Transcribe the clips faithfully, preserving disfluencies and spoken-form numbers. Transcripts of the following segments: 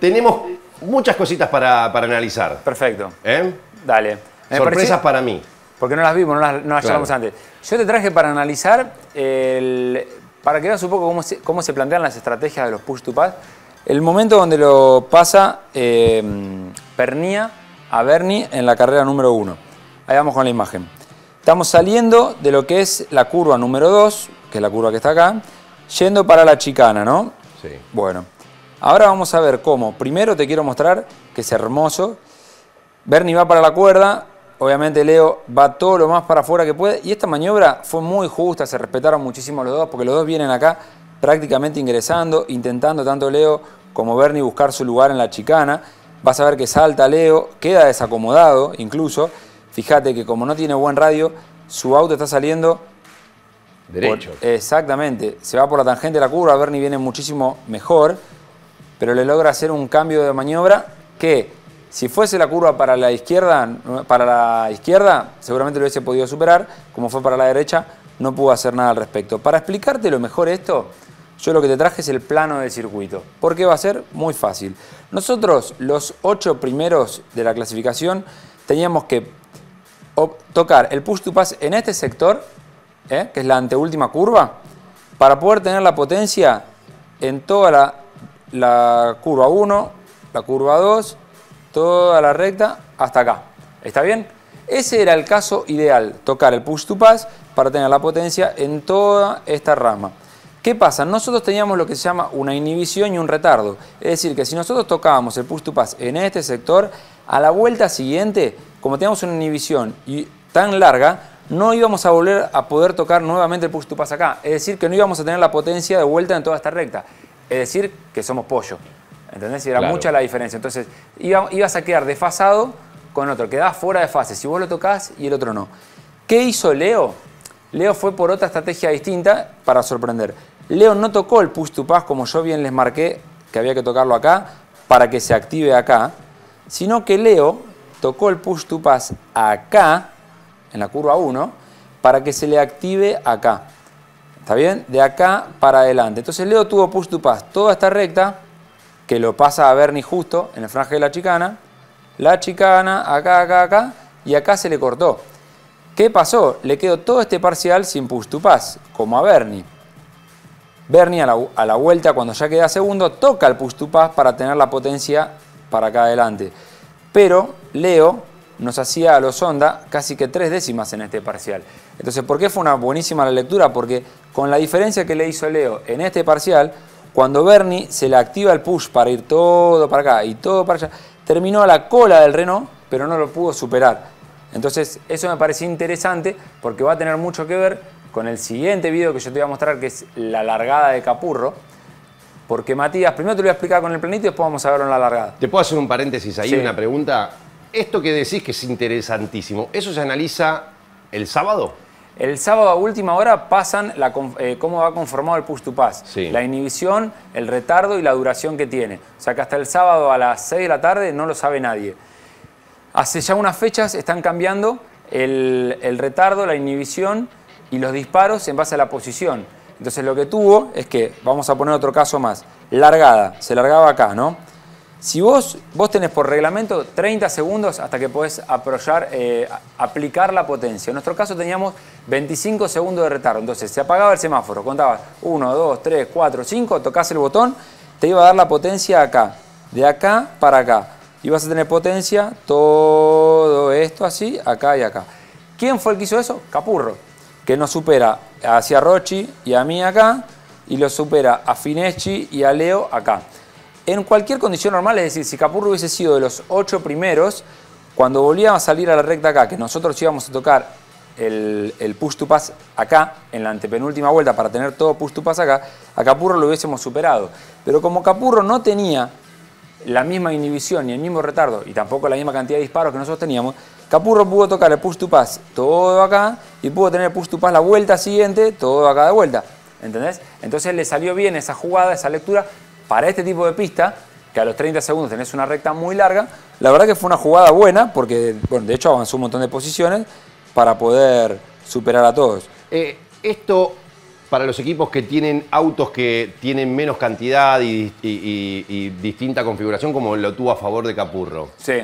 tenemos muchas cositas para, para analizar. Perfecto. ¿Eh? Dale. Me Sorpresas pareció, para mí. porque no las vimos, no las, no las Claro. llevamos antes. Yo te traje para analizar, el, para que veas un poco cómo se, cómo se plantean las estrategias de los push to pass. El momento donde lo pasa eh, Pernía a Bernie en la carrera número uno. Ahí vamos con la imagen. Estamos saliendo de lo que es la curva número dos, que es la curva que está acá, yendo para la chicana, ¿no? Sí. Bueno, ahora vamos a ver cómo. Primero te quiero mostrar que es hermoso. Bernie va para la cuerda, obviamente Leo va todo lo más para afuera que puede. Y esta maniobra fue muy justa, se respetaron muchísimo los dos, porque los dos vienen acá prácticamente ingresando, intentando tanto Leo como Bernie buscar su lugar en la chicana. Vas a ver que salta Leo, queda desacomodado incluso. Fíjate que como no tiene buen radio, su auto está saliendo Derecho. por, exactamente, se va por la tangente de la curva. Bernie viene muchísimo mejor, pero le logra hacer un cambio de maniobra que, si fuese la curva para la izquierda, para la izquierda, seguramente lo hubiese podido superar. Como fue para la derecha, no pudo hacer nada al respecto. Para explicarte lo mejor esto, yo lo que te traje es el plano del circuito. ¿Por qué va a ser? Muy fácil. Nosotros, los ocho primeros de la clasificación, teníamos que tocar el push to pass en este sector, ¿eh? que es la anteúltima curva, para poder tener la potencia en toda la, la curva uno, la curva dos, toda la recta hasta acá. ¿Está bien? Ese era el caso ideal, tocar el push to pass para tener la potencia en toda esta rama. ¿Qué pasa? Nosotros teníamos lo que se llama una inhibición y un retardo. Es decir, que si nosotros tocábamos el push to pass en este sector, a la vuelta siguiente, como teníamos una inhibición y tan larga, no íbamos a volver a poder tocar nuevamente el push to pass acá. Es decir, que no íbamos a tener la potencia de vuelta en toda esta recta. Es decir, que somos pollo. ¿Entendés? Y era Claro. mucha la diferencia. Entonces, iba, ibas a quedar desfasado con otro. Quedabas fuera de fase si vos lo tocás y el otro no. ¿Qué hizo Leo? Leo fue por otra estrategia distinta para sorprender. Leo no tocó el push to pass como yo bien les marqué que había que tocarlo acá para que se active acá, sino que Leo tocó el push to pass acá, en la curva uno, para que se le active acá. ¿Está bien? De acá para adelante. Entonces Leo tuvo push to pass toda esta recta, que lo pasa a Bernie justo en el franje de la chicana, la chicana, acá, acá, acá, y acá se le cortó. ¿Qué pasó? Le quedó todo este parcial sin push to pass, como a Bernie. Bernie a la, a la vuelta, cuando ya queda segundo, toca el push to pass para tener la potencia para acá adelante. Pero Leo nos hacía a los Honda casi que tres décimas en este parcial. Entonces, ¿por qué fue una buenísima la lectura? Porque con la diferencia que le hizo Leo en este parcial, cuando Bernie se le activa el push para ir todo para acá y todo para allá, terminó a la cola del Renault, pero no lo pudo superar. Entonces, eso me parece interesante porque va a tener mucho que ver con el siguiente video que yo te voy a mostrar, que es la largada de Capurro. Porque Matías, primero te lo voy a explicar con el planito y después vamos a verlo en la largada. ¿Te puedo hacer un paréntesis ahí, Sí. una pregunta? Esto que decís que es interesantísimo, ¿eso se analiza el sábado? El sábado a última hora pasan la, eh, cómo va conformado el push to pass. Sí. La inhibición, el retardo y la duración que tiene. O sea que hasta el sábado a las seis de la tarde no lo sabe nadie. Hace ya unas fechas están cambiando el, el retardo, la inhibición y los disparos en base a la posición. Entonces lo que tuvo es que, vamos a poner otro caso más, largada, se largaba acá, ¿no? Si vos, vos tenés por reglamento treinta segundos hasta que podés apoyar, eh, aplicar la potencia. En nuestro caso teníamos veinticinco segundos de retardo. Entonces se apagaba el semáforo, contabas uno, dos, tres, cuatro, cinco, tocás el botón, te iba a dar la potencia acá, de acá para acá. Y vas a tener potencia, todo esto así, acá y acá. ¿Quién fue el que hizo eso? Capurro, que nos supera hacia Rocci y a mí acá, y lo supera a Fineschi y a Leo acá. En cualquier condición normal, es decir, si Capurro hubiese sido de los ocho primeros, cuando volvíamos a salir a la recta acá, que nosotros íbamos a tocar el, el push to pass acá, en la antepenúltima vuelta, para tener todo push to pass acá, a Capurro lo hubiésemos superado. Pero como Capurro no tenía la misma inhibición ni el mismo retardo, y tampoco la misma cantidad de disparos que nosotros teníamos, Capurro pudo tocar el push to pass todo acá, y pudo tener el push to pass la vuelta siguiente, todo acá de vuelta. ¿Entendés? Entonces le salió bien esa jugada, esa lectura, para este tipo de pista, que a los treinta segundos tenés una recta muy larga. La verdad que fue una jugada buena, porque bueno, de hecho avanzó un montón de posiciones para poder superar a todos. Eh, esto para los equipos que tienen autos que tienen menos cantidad y, y, y, y distinta configuración, como lo tuvo a favor de Capurro. Sí.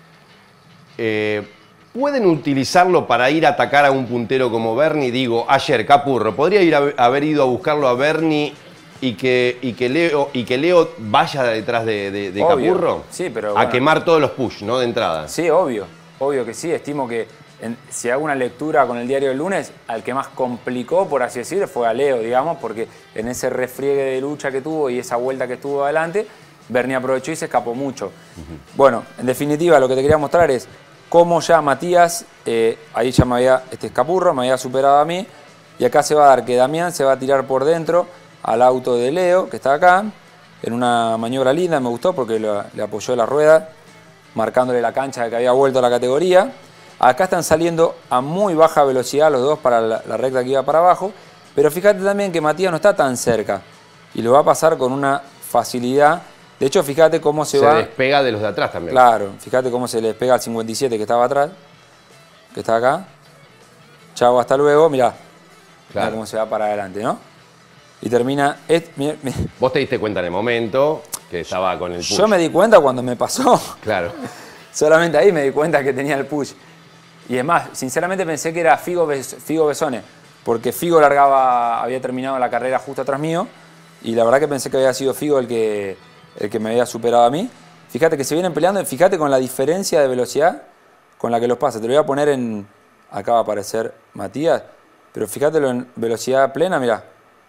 Eh, ¿Pueden utilizarlo para ir a atacar a un puntero como Bernie? Digo, ayer Capurro, ¿podría ir a, haber ido a buscarlo a Bernie y que, y que, Leo, y que Leo vaya detrás de, de, de Capurro? Sí, pero a bueno, quemar todos los push, ¿no? De entrada. Sí, obvio. Obvio que sí. Estimo que en, si hago una lectura con el diario del lunes, al que más complicó, por así decirlo, fue a Leo, digamos, porque en ese refriegue de lucha que tuvo y esa vuelta que estuvo adelante, Bernie aprovechó y se escapó mucho. Uh-huh. Bueno, en definitiva, lo que te quería mostrar es cómo ya Matías, eh, ahí ya me había, este es Capurro, me había superado a mí, y acá se va a dar que Damián se va a tirar por dentro al auto de Leo, que está acá, en una maniobra linda, me gustó porque lo, le apoyó la rueda, marcándole la cancha de que había vuelto a la categoría. Acá están saliendo a muy baja velocidad los dos para la, la recta que iba para abajo, pero fíjate también que Matías no está tan cerca, y lo va a pasar con una facilidad. De hecho, fíjate cómo se, se va... Se despega de los de atrás también. Claro, fíjate cómo se le despega al cincuenta y siete que estaba atrás, que está acá. Chau, hasta luego, mirá. Claro. Mirá cómo se va para adelante, ¿no? Y termina... Es, mirá, mirá. Vos te diste cuenta en el momento que estaba con el push. Yo me di cuenta cuando me pasó. Claro. Solamente ahí me di cuenta que tenía el push. Y es más, sinceramente pensé que era Figo, Figo Besone, porque Figo largaba, había terminado la carrera justo atrás mío, y la verdad que pensé que había sido Figo el que... el que me había superado a mí. Fíjate que se vienen peleando, fíjate con la diferencia de velocidad con la que los pasa. Te lo voy a poner en... Acá va a aparecer Matías, pero fíjatelo en velocidad plena, mirá.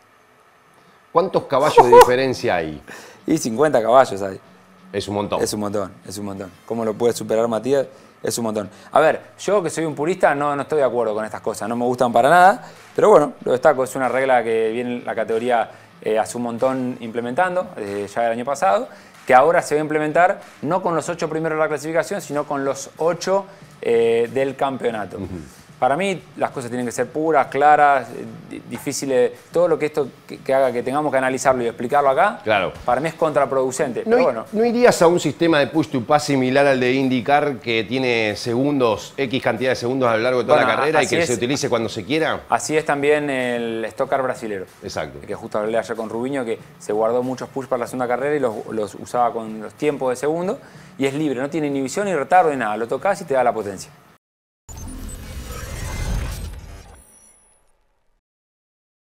¿Cuántos caballos de diferencia hay? Y cincuenta caballos hay. Es un montón. Es un montón, es un montón. ¿Cómo lo puede superar Matías? Es un montón. A ver, yo que soy un purista no, no estoy de acuerdo con estas cosas, no me gustan para nada, pero bueno, lo destaco, es una regla que viene en la categoría eh, hace un montón implementando, eh, ya el año pasado, que ahora se va a implementar no con los ocho primeros de la clasificación, sino con los ocho eh, del campeonato. Uh-huh. Para mí las cosas tienen que ser puras, claras, eh, difíciles. Todo lo que esto que, que haga que tengamos que analizarlo y explicarlo acá, claro, para mí es contraproducente. ¿No, pero bueno. ¿No irías a un sistema de push to pass similar al de IndyCar que tiene segundos, X cantidad de segundos a lo largo de toda bueno, la carrera y que es, se utilice cuando se quiera? Así es también el Stock Car brasilero. Exacto. Que justo hablé ayer con Rubiño, que se guardó muchos push para la segunda carrera y los, los usaba con los tiempos de segundo. Y es libre, no tiene inhibición ni retardo ni nada. Lo tocas y te da la potencia.